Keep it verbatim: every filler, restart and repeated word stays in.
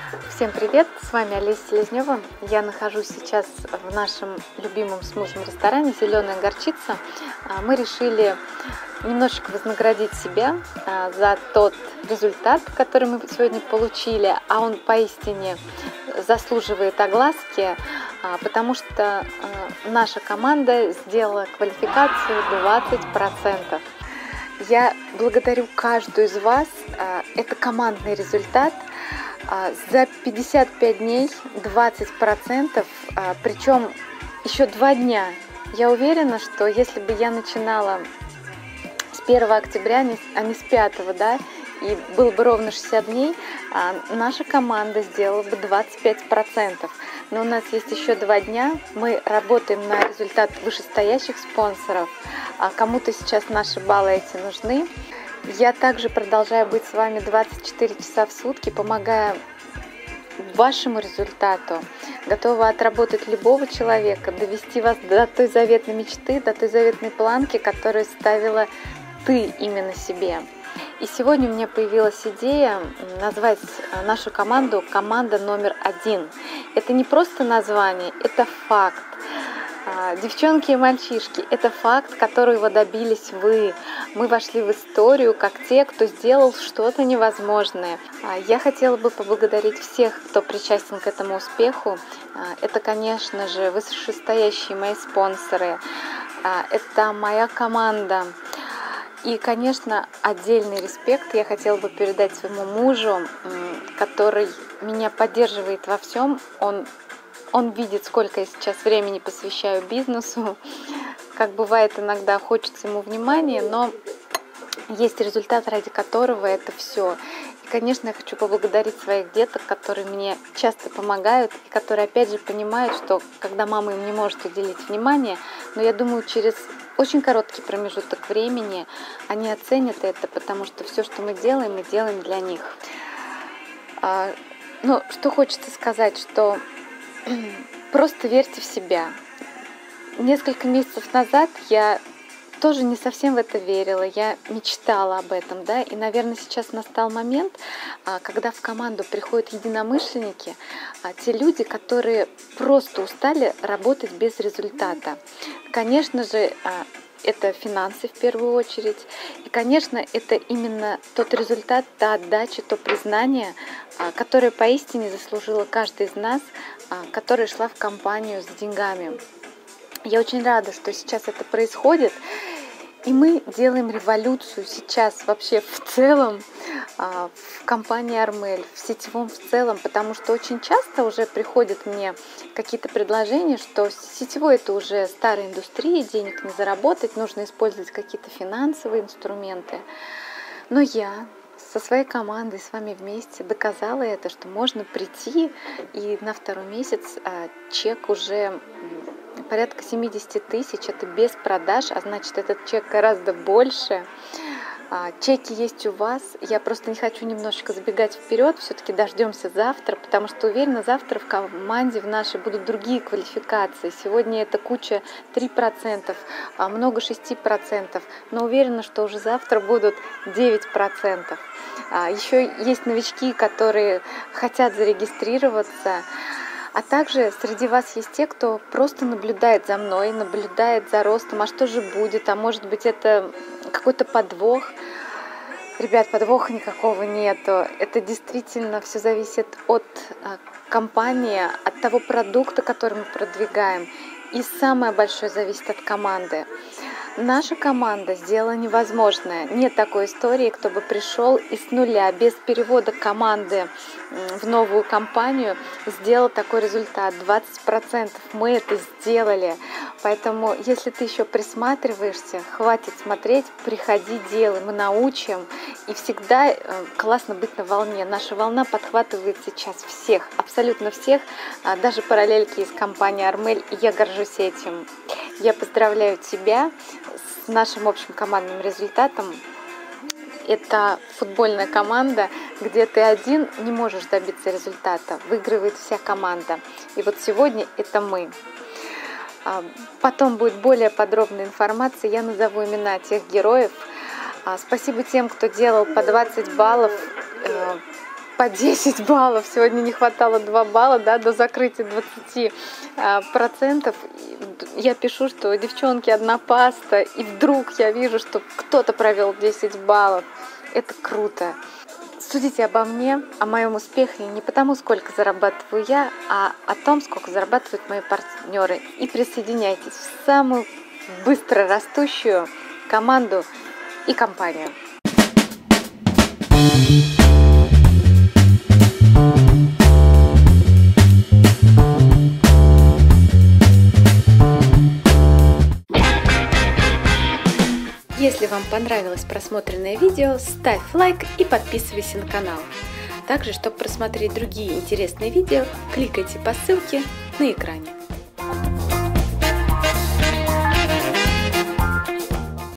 Всем привет! С вами Олеся Селезнева. Я нахожусь сейчас в нашем любимом смузи-ресторане «Зеленая горчица». Мы решили немножечко вознаградить себя за тот результат, который мы сегодня получили, а он поистине заслуживает огласки, потому что наша команда сделала квалификацию двадцать процентов. Я благодарю каждую из вас. Это командный результат. За пятьдесят пять дней двадцать процентов, причем еще два дня. Я уверена, что если бы я начинала с первого октября, а не с пятого, да, и было бы ровно шестьдесят дней, наша команда сделала бы двадцать пять процентов. Но у нас есть еще два дня, мы работаем на результат вышестоящих спонсоров, а кому-то сейчас наши баллы эти нужны. Я также продолжаю быть с вами двадцать четыре часа в сутки, помогая вашему результату, готова отработать любого человека, довести вас до той заветной мечты, до той заветной планки, которую ставила ты именно себе. И сегодня у меня появилась идея назвать нашу команду «Команда номер один». Это не просто название, это факт. Девчонки и мальчишки, это факт, которого добились вы. Мы вошли в историю как те, кто сделал что-то невозможное. Я хотела бы поблагодарить всех, кто причастен к этому успеху. Это, конечно же, вышестоящие мои спонсоры. Это моя команда. И, конечно, отдельный респект я хотела бы передать своему мужу, который меня поддерживает во всем. Он Он видит, сколько я сейчас времени посвящаю бизнесу. Как бывает, иногда хочется ему внимания, но есть результат, ради которого это все. И, конечно, я хочу поблагодарить своих деток, которые мне часто помогают, и которые, опять же, понимают, что когда мама им не может уделить внимание, но я думаю, через очень короткий промежуток времени они оценят это, потому что все, что мы делаем, мы делаем для них. Ну, что хочется сказать, что просто верьте в себя. Несколько месяцев назад я тоже не совсем в это верила, я мечтала об этом, да, и, наверное, сейчас настал момент, когда в команду приходят единомышленники, те люди, которые просто устали работать без результата. Конечно же, это финансы в первую очередь. И, конечно, это именно тот результат, та отдача, то признание, которое поистине заслужила каждый из нас, которая шла в компанию с деньгами. Я очень рада, что сейчас это происходит. И мы делаем революцию сейчас вообще в целом в компании Армель, в сетевом в целом, потому что очень часто уже приходят мне какие-то предложения, что сетевой это уже старая индустрия, денег не заработать, нужно использовать какие-то финансовые инструменты. Но я со своей командой, с вами вместе доказала это, что можно прийти, и на второй месяц чек уже порядка семьдесят тысяч, это без продаж, а значит этот чек гораздо больше. Чеки есть у вас. Я просто не хочу немножечко забегать вперед, все-таки дождемся завтра, потому что уверена, завтра в команде в нашей будут другие квалификации. Сегодня это куча три процента, много шесть процентов, но уверена, что уже завтра будут девять процентов. Еще есть новички, которые хотят зарегистрироваться. А также среди вас есть те, кто просто наблюдает за мной, наблюдает за ростом, а что же будет, а может быть это какой-то подвох. Ребят, подвоха никакого нету. Это действительно все зависит от компании, от того продукта, который мы продвигаем. И самое большое зависит от команды. Наша команда сделала невозможное. Нет такой истории, кто бы пришел и с нуля, без перевода команды в новую компанию, сделал такой результат. двадцать процентов мы это сделали. Поэтому, если ты еще присматриваешься, хватит смотреть, приходи, делай, мы научим. И всегда классно быть на волне. Наша волна подхватывает сейчас всех, абсолютно всех, даже параллельки из компании Армель, и я горжусь этим. Я поздравляю тебя с нашим общим командным результатом. Это футбольная команда, где ты один не можешь добиться результата. Выигрывает вся команда. И вот сегодня это мы. Потом будет более подробная информация. Я назову имена тех героев. Спасибо тем, кто делал по двадцать баллов. по десять баллов. Сегодня не хватало два балла, да, до закрытия двадцати процентов. Я пишу, что девчонки, одна паста, и вдруг я вижу, что кто-то провел десять баллов. Это круто. Судите обо мне, о моем успехе не потому, сколько зарабатываю я, а о том, сколько зарабатывают мои партнеры. И присоединяйтесь в самую быстро растущую команду и компанию. Если вам понравилось просмотренное видео, ставь лайк и подписывайся на канал. Также, чтобы просмотреть другие интересные видео, кликайте по ссылке на экране.